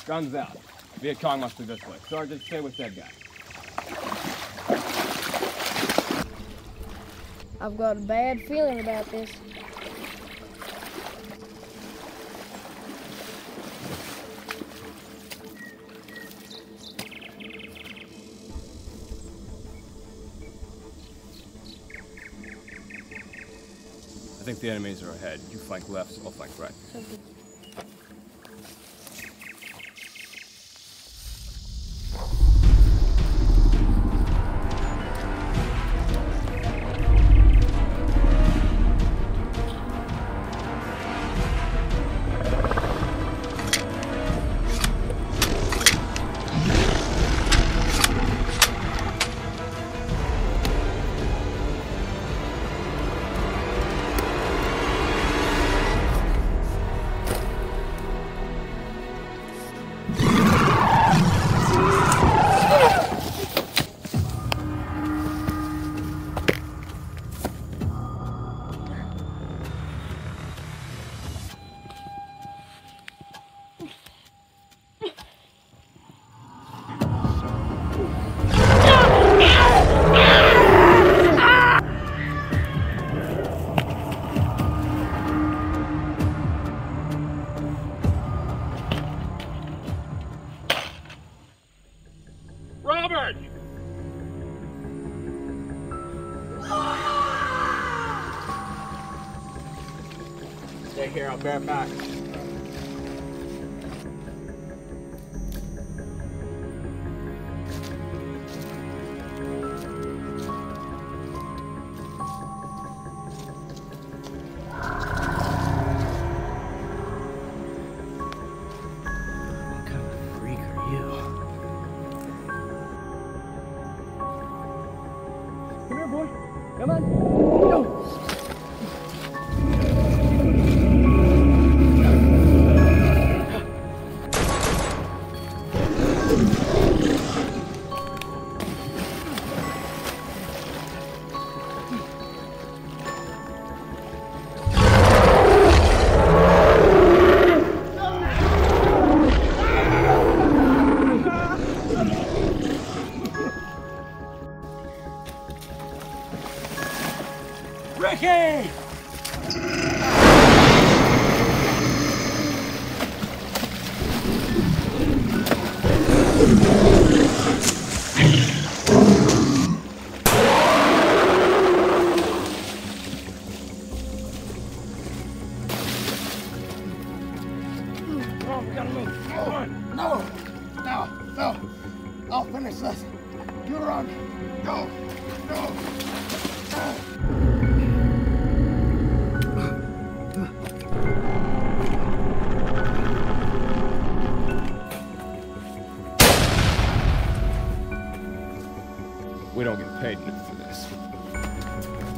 Guns out. Viet Cong must be this way. Sergeant, stay with that guy. I've got a bad feeling about this. I think the enemies are ahead. You flank left, I'll flank right. Something. Robert! Stay here, I'll bear back. What kind of freak are you? Come here, boy. Come on. Go. Ricky! Oh, we gotta move. Come on. No. I'll finish this. You run. Go. We don't get paid enough for this.